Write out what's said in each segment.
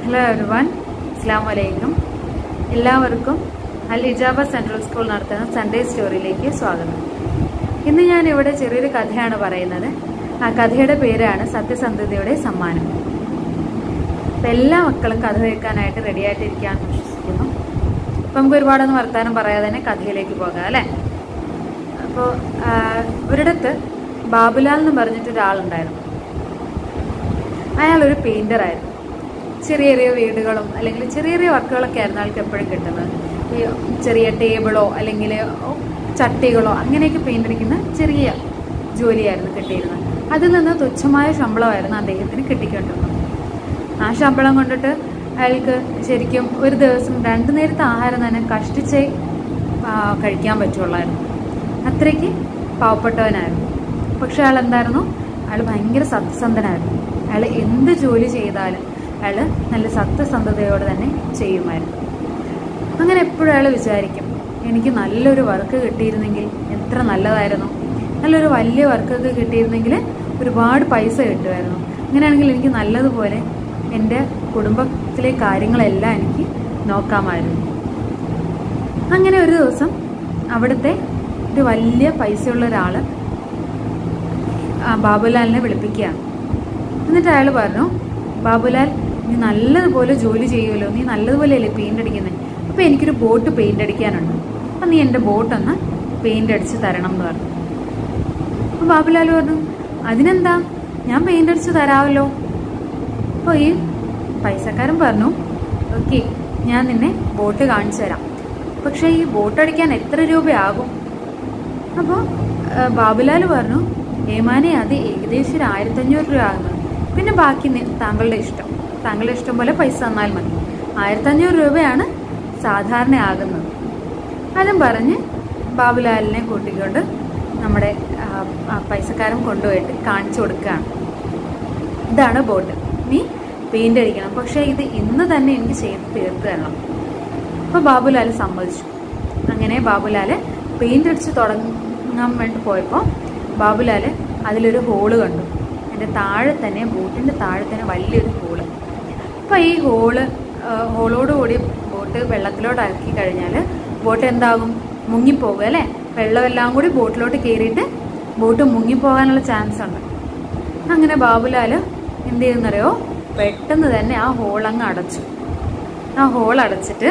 Hello everyone, അസ്സലാമു അലൈക്കും. എല്ലാവർക്കും അൽ ഇജാബ സെൻട്രൽ സ്കൂൾ നടത്തുന്ന സൺഡേ സ്റ്റോറിയിലേക്ക് സ്വാഗതം. ഇന്ന് ഞാൻ ഇവിടെ ചെറിയൊരു കഥയാണ് പറയുന്നത്. ആ കഥയുടെ പേരാണ് സത്യസന്ധതയുടെ സമ്മാനം. അപ്പം എല്ലാ മക്കളും കഥ കേൾക്കാനായിട്ട് റെഡിയായിട്ടിരിക്കുകയാണെന്ന് വിശ്വസിക്കുന്നു. അപ്പം നമുക്ക് ഒരുപാടൊന്നും വർത്താനം പറയാതെ തന്നെ കഥയിലേക്ക് പോകാം അല്ലേ. അപ്പോൾ ഒരിടത്ത് ബാബുലാൽ എന്ന് പറഞ്ഞിട്ടൊരാളുണ്ടായിരുന്നു. അയാളൊരു പെയിൻ്ററായിരുന്നു. ചെറിയ ചെറിയ വീടുകളും അല്ലെങ്കിൽ ചെറിയ ചെറിയ വർക്കുകളൊക്കെ ആയിരുന്നു ആൾക്ക് എപ്പോഴും കിട്ടുന്നത്. ഈ ചെറിയ ടേബിളോ അല്ലെങ്കിൽ ചട്ടികളോ അങ്ങനെയൊക്കെ പെയിൻ്റ് അടിക്കുന്ന ചെറിയ ജോലിയായിരുന്നു കിട്ടിയിരുന്നത്. അതിൽ നിന്ന് തുച്ഛമായ ശമ്പളമായിരുന്നു അദ്ദേഹത്തിന് കിട്ടിക്കൊണ്ടിരുന്നത്. ആ ശമ്പളം കൊണ്ടിട്ട് അയാൾക്ക് ശരിക്കും ഒരു ദിവസം 2 നേരത്തെ ആഹാരം തന്നെ കഷ്ടിച്ചേ കഴിക്കാൻ പറ്റുള്ളായിരുന്നു. അത്രയ്ക്ക് പാവപ്പെട്ടവനായിരുന്നു. പക്ഷെ അയാൾ എന്തായിരുന്നു, അയാൾ ഭയങ്കര സത്യസന്ധനായിരുന്നു. അയാൾ എന്ത് ജോലി ചെയ്താലും അയാൾ നല്ല സത്യസന്ധതയോടെ തന്നെ ചെയ്യുമായിരുന്നു. അങ്ങനെ എപ്പോഴും അയാൾ വിചാരിക്കും, എനിക്ക് നല്ലൊരു വർക്ക് കിട്ടിയിരുന്നെങ്കിൽ എത്ര നല്ലതായിരുന്നു, നല്ലൊരു വലിയ വർക്കൊക്കെ കിട്ടിയിരുന്നെങ്കിൽ ഒരുപാട് പൈസ കിട്ടുമായിരുന്നു. അങ്ങനെയാണെങ്കിൽ എനിക്ക് നല്ലതുപോലെ എൻ്റെ കുടുംബത്തിലെ കാര്യങ്ങളെല്ലാം എനിക്ക് നോക്കാമായിരുന്നു. അങ്ങനെ ഒരു ദിവസം അവിടുത്തെ ഒരു വലിയ പൈസയുള്ള ഒരാൾ ബാബുലാലിനെ വിളിപ്പിക്കുകയാണ്. എന്നിട്ട് അയാൾ പറഞ്ഞു, ബാബുലാൽ, നീ നല്ലതുപോലെ ജോലി ചെയ്യുമല്ലോ, നീ നല്ലതുപോലെയല്ലേ പെയിൻ്റ് അടിക്കുന്നത്, അപ്പോൾ എനിക്കൊരു ബോട്ട് പെയിൻ്റ് അടിക്കാനുണ്ട്, അപ്പം നീ എൻ്റെ ബോട്ടൊന്ന് പെയിൻ്റ് അടിച്ച് തരണം എന്ന് പറഞ്ഞു. അപ്പോൾ ബാബുലാൽ പറഞ്ഞു, അതിനെന്താ, ഞാൻ പെയിൻ്റ് അടിച്ച് തരാമല്ലോ. അപ്പോൾ ഈ പൈസക്കാരൻ പറഞ്ഞു, ഓക്കെ, ഞാൻ നിന്നെ ബോട്ട് കാണിച്ചു തരാം, പക്ഷേ ഈ ബോട്ട് അടിക്കാൻ എത്ര രൂപയാകും? അപ്പോൾ ബാബുലാൽ പറഞ്ഞു, ഏമാനെ, അത് ഏകദേശം 1500 രൂപ ആകുന്നത്, പിന്നെ ബാക്കി താങ്കളുടെ ഇഷ്ടം പോലെ പൈസ തന്നാൽ മതി. 1500 രൂപയാണ് സാധാരണ ആകുന്നത്. അതും പറഞ്ഞ് ബാബുലാലിനെ കൂട്ടിക്കൊണ്ട് നമ്മുടെ പൈസക്കാരൻ കൊണ്ടുപോയിട്ട് കാണിച്ചു കൊടുക്കുകയാണ്. ഇതാണ് ബോട്ട്, നീ പെയിൻ്റ് അടിക്കണം, പക്ഷേ ഇത് ഇന്ന് തന്നെ എനിക്ക് ചെയ്ത് തീർത്ത് തരണം. അപ്പോൾ ബാബുലാൽ സമ്മതിച്ചു. അങ്ങനെ ബാബുലാൽ പെയിൻ്റ് അടിച്ച് തുടങ്ങാൻ വേണ്ടി പോയപ്പോൾ ബാബുലാൽ അതിലൊരു ഹോള് കണ്ടു. അതിൻ്റെ താഴെ തന്നെ, ബോട്ടിൻ്റെ താഴെ തന്നെ വലിയൊരു ഹോള്. അപ്പോൾ ഈ ഹോളോടുകൂടി ബോട്ട് വെള്ളത്തിലോട്ടാക്കി കഴിഞ്ഞാൽ ബോട്ട് എന്താകും, മുങ്ങിപ്പോകും അല്ലേ. വെള്ളമെല്ലാം കൂടി ബോട്ടിലോട്ട് കയറിയിട്ട് ബോട്ട് മുങ്ങിപ്പോകാനുള്ള ചാൻസ് ഉണ്ട്. അങ്ങനെ ബാബുലാൽ എന്ത് ചെയ്യുന്നറിയോ, പെട്ടെന്ന് തന്നെ ആ ഹോളങ്ങ് അടച്ചു. ആ ഹോൾ അടച്ചിട്ട്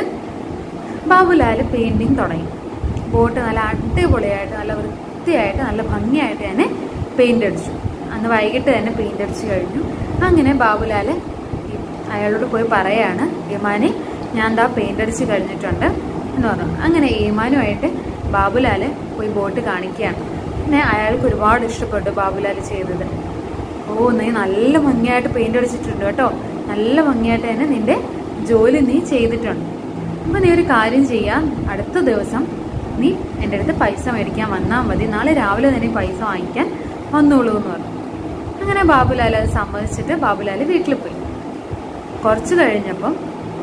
ബാബുലാൽ പെയിൻറ്റിങ് തുടങ്ങി. ബോട്ട് നല്ല അടിപൊളിയായിട്ട്, നല്ല വൃത്തിയായിട്ട്, നല്ല ഭംഗിയായിട്ട് തന്നെ പെയിൻ്റ് അടിച്ചു. അന്ന് വൈകിട്ട് തന്നെ പെയിൻ്റ് അടിച്ച് കഴിഞ്ഞു. അങ്ങനെ ബാബുലാൽ അയാളോട് പോയി പറയാണ്, ഏമാനെ, ഞാൻ എന്താ പെയിൻ്റ് അടിച്ച് കഴിഞ്ഞിട്ടുണ്ട് എന്ന് പറഞ്ഞു. അങ്ങനെ ഏമാനുമായിട്ട് ബാബുലാൽ പോയി ബോട്ട് കാണിക്കുകയാണ്. പിന്നെ അയാൾക്ക് ഒരുപാട് ഇഷ്ടപ്പെട്ടു ബാബുലാൽ ചെയ്തത്. ഓ, നീ നല്ല ഭംഗിയായിട്ട് പെയിൻ്റ് അടിച്ചിട്ടുണ്ട് കേട്ടോ, നല്ല ഭംഗിയായിട്ട് തന്നെ നിൻ്റെ ജോലി നീ ചെയ്തിട്ടുണ്ട്. അപ്പോൾ നീ ഒരു കാര്യം ചെയ്യാം, അടുത്ത ദിവസം നീ എൻ്റെ അടുത്ത് പൈസ മേടിക്കാൻ വന്നാൽ മതി, നാളെ രാവിലെ തന്നെ പൈസ വാങ്ങിക്കാൻ വന്നോളൂ എന്ന് പറഞ്ഞു. അങ്ങനെ ബാബുലാൽ അത് സമ്മതിച്ചിട്ട് ബാബുലാൽ വീട്ടിൽ പോയി. കുറച്ച് കഴിഞ്ഞപ്പം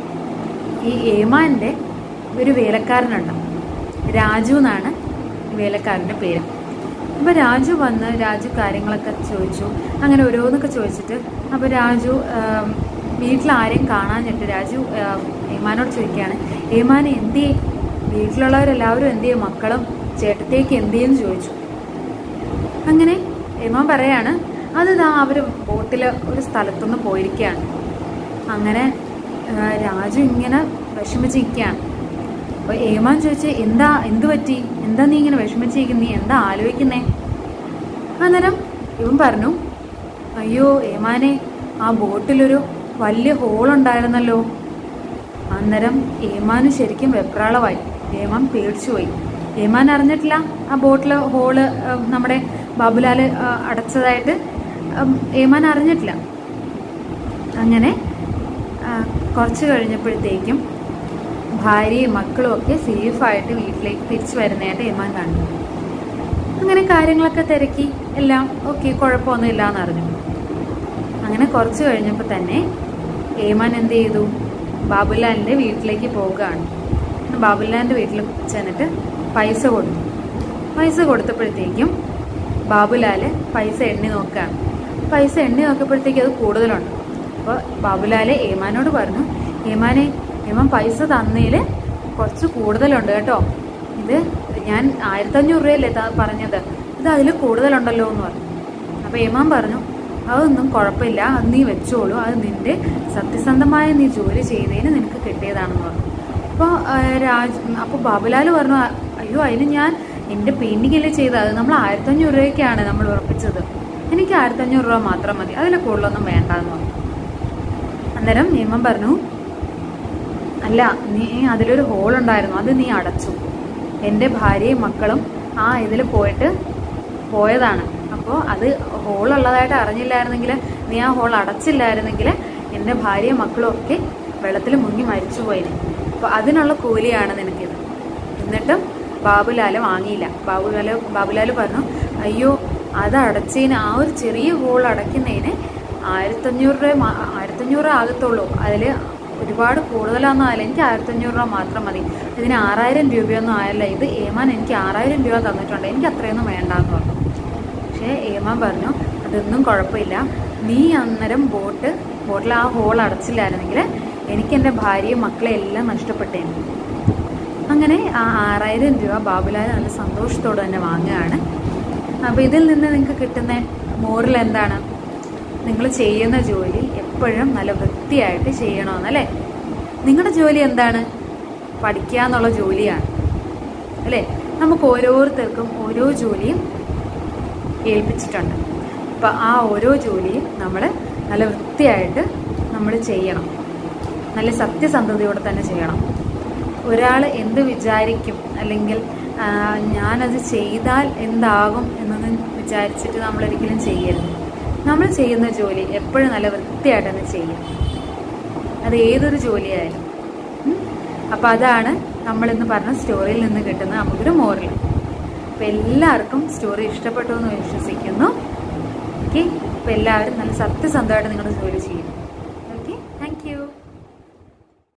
ഈ ഏമാൻ്റെ ഒരു വേലക്കാരനുണ്ട്, രാജു എന്നാണ് വേലക്കാരൻ്റെ പേര്. അപ്പോൾ രാജു വന്ന് കാര്യങ്ങളൊക്കെ ചോദിച്ചു. അങ്ങനെ ഓരോന്നൊക്കെ ചോദിച്ചിട്ട് അപ്പോൾ രാജു വീട്ടിൽ ആരെയും കാണാഞ്ഞിട്ട് രാജു ഏമാനോട് ചോദിക്കുകയാണ്, ഏമാനെ എന്തേ, വീട്ടിലുള്ളവരെല്ലാവരും എന്തേ, മക്കളും ചേട്ടത്തേക്ക് എന്തേന്ന് ചോദിച്ചു. അങ്ങനെ ഏമാൻ പറയാണ്, അതിതാ അവർ ബോട്ടിൽ ഒരു സ്ഥലത്തുനിന്ന് പോയിരിക്കുകയാണ്. അങ്ങനെ രാജു ഇങ്ങനെ വിഷമിച്ചിരിക്കുകയാണ്. അപ്പോൾ ഏമാൻ ചോദിച്ച്, എന്ത് പറ്റി, എന്താ നീ ഇങ്ങനെ വിഷമിച്ചിരിക്കുന്നത്, നീ എന്താ ആലോചിക്കുന്നേ? അന്നേരം ഇവൻ പറഞ്ഞു, അയ്യോ ഏമാനെ, ആ ബോട്ടിലൊരു വലിയ ഹോളുണ്ടായിരുന്നല്ലോ. അന്നേരം ഏമാന് ശരിക്കും വെപ്രാളമായി. ഏമാൻ പേടിച്ചുപോയി. ഏമാൻ അറിഞ്ഞിട്ടില്ല ആ ബോട്ടിലെ ഹോള് നമ്മുടെ ബാബുലാൽ അടച്ചതായിട്ട് ഏമാൻ അറിഞ്ഞിട്ടില്ല. അങ്ങനെ കുറച്ച് കഴിഞ്ഞപ്പോഴത്തേക്കും ഭാര്യയും മക്കളും ഒക്കെ സേഫായിട്ട് വീട്ടിലേക്ക് തിരിച്ചു വരുന്നതായിട്ട് ഏമാൻ കണ്ടു. അങ്ങനെ കാര്യങ്ങളൊക്കെ തിരക്കി, എല്ലാം ഓക്കെ, കുഴപ്പമൊന്നുമില്ല എന്നറിഞ്ഞു. അങ്ങനെ കുറച്ച് കഴിഞ്ഞപ്പോൾ തന്നെ ഏമാൻ എന്ത് ചെയ്തു, ബാബുലാലിൻ്റെ വീട്ടിലേക്ക് പോവുകയാണ്. ബാബുലാലിൻ്റെ വീട്ടിൽ ചെന്നിട്ട് പൈസ കൊടുത്തപ്പോഴത്തേക്കും ബാബുലാൽ പൈസ എണ്ണി നോക്കുകയാണ്. പൈസ എണ്ണി നോക്കിയപ്പോഴത്തേക്കും അത് കൂടുതലുണ്ട്. അപ്പോൾ ബാബുലാൽ ഏമാനോട് പറഞ്ഞു, ഏമാനെ, ഏമാൻ പൈസ തന്നതിൽ കുറച്ച് കൂടുതലുണ്ട് കേട്ടോ. ഇത് ഞാൻ 1500 രൂപയല്ലേ പറഞ്ഞത്, ഇത് അതിൽ കൂടുതലുണ്ടല്ലോ എന്ന് പറഞ്ഞു. അപ്പോൾ ഏമാൻ പറഞ്ഞു, അതൊന്നും കുഴപ്പമില്ല, അത് നീ വെച്ചോളൂ, അത് നിന്റെ സത്യസന്ധമായ നീ ജോലി ചെയ്തതിന് നിനക്ക് കിട്ടിയതാണെന്ന് പറഞ്ഞു. അപ്പോൾ ബാബുലാൽ പറഞ്ഞു, അയ്യോ അതിന് ഞാൻ എൻ്റെ പെയിൻറ്റിങ്ങല്ലേ ചെയ്തത്, അത് നമ്മൾ 1500 രൂപയ്ക്കാണ് നമ്മൾ ഉറപ്പിച്ചത്, എനിക്ക് 1500 രൂപ മാത്രം മതി, അതിൽ കൂടുതലൊന്നും വേണ്ടെന്ന് പറഞ്ഞു. അന്നേരം നിയമം പറഞ്ഞു, അല്ല നീ അതിലൊരു ഹോളുണ്ടായിരുന്നു, അത് നീ അടച്ചു, എൻ്റെ ഭാര്യയും മക്കളും ആ ഇതിൽ പോയതാണ്. അപ്പോൾ അത് ഹോളുള്ളതായിട്ട് അറിഞ്ഞില്ലായിരുന്നെങ്കിൽ, നീ ആ ഹോൾ അടച്ചില്ലായിരുന്നെങ്കിൽ എൻ്റെ ഭാര്യയും മക്കളും ഒക്കെ വെള്ളത്തിൽ മുങ്ങി മരിച്ചു പോയിന്. അപ്പോൾ അതിനുള്ള കൂലിയാണ് നിനക്കിത്. എന്നിട്ടും ബാബുലാൽ വാങ്ങിയില്ല. ബാബുലാൽ പറഞ്ഞു, അയ്യോ അത് അടച്ചതിന്, ആ ഒരു ചെറിയ ഹോൾ അടയ്ക്കുന്നതിന് 1500 രൂപ ആകത്തുള്ളൂ, അതിൽ ഒരുപാട് കൂടുതലൊന്നും ആയില്ല, എനിക്ക് 1500 രൂപ മാത്രം മതി, ഇതിന് 6000 രൂപയൊന്നും ആയല്ല, ഇത് ഏമാൻ എനിക്ക് 6000 രൂപ തന്നിട്ടുണ്ട്, എനിക്ക് അത്രയൊന്നും വേണ്ടാന്ന് പറഞ്ഞു. പക്ഷേ ഏമാൻ പറഞ്ഞു, അതൊന്നും കുഴപ്പമില്ല, നീ അന്നേരം ബോട്ടിൽ ആ ഹോൾ അടച്ചില്ലായിരുന്നെങ്കിൽ എനിക്ക് എൻ്റെ ഭാര്യയും മക്കളെ എല്ലാം നഷ്ടപ്പെട്ടേനെ. അങ്ങനെ ആ 6000 രൂപ ബാബുലാൽ നല്ല സന്തോഷത്തോടെ തന്നെ വാങ്ങുകയാണ്. അപ്പോൾ ഇതിൽ നിന്ന് നിങ്ങൾക്ക് കിട്ടുന്ന മോറൽ എന്താണ്? നിങ്ങൾ ചെയ്യുന്ന ജോലി എപ്പോഴും നല്ല വൃത്തിയായിട്ട് ചെയ്യണമെന്നല്ലേ. നിങ്ങളുടെ ജോലി എന്താണ്? പഠിക്കുക എന്നുള്ള ജോലിയാണ് അല്ലേ. നമുക്ക് ഓരോരുത്തർക്കും ഓരോ ജോലിയും ഏൽപ്പിച്ചിട്ടുണ്ട്. അപ്പം ആ ഓരോ ജോലിയും നമ്മൾ നല്ല വൃത്തിയായിട്ട് നമ്മൾ ചെയ്യണം, നല്ല സത്യസന്ധതയോടെ തന്നെ ചെയ്യണം. ഒരാൾ എന്ത് വിചാരിക്കും, അല്ലെങ്കിൽ ഞാനത് ചെയ്താൽ എന്താകും എന്നൊന്നും വിചാരിച്ചിട്ട് നമ്മളൊരിക്കലും ചെയ്യരുത്. നമ്മൾ ചെയ്യുന്ന ജോലി എപ്പോഴും നല്ല വൃത്തിയായിട്ട് തന്നെ ചെയ്യും, അത് ഏതൊരു ജോലിയായാലും. അപ്പം അതാണ് നമ്മളിന്ന് പറഞ്ഞ സ്റ്റോറിയിൽ നിന്ന് കിട്ടുന്ന നമുക്കൊരു മോറൽ. അപ്പം എല്ലാവർക്കും സ്റ്റോറി ഇഷ്ടപ്പെട്ടു എന്ന് വിശ്വസിക്കുന്നു. ഓക്കെ, അപ്പം എല്ലാവരും നല്ല സത്യസന്ധമായിട്ട് നിങ്ങളുടെ ജോലി ചെയ്യും.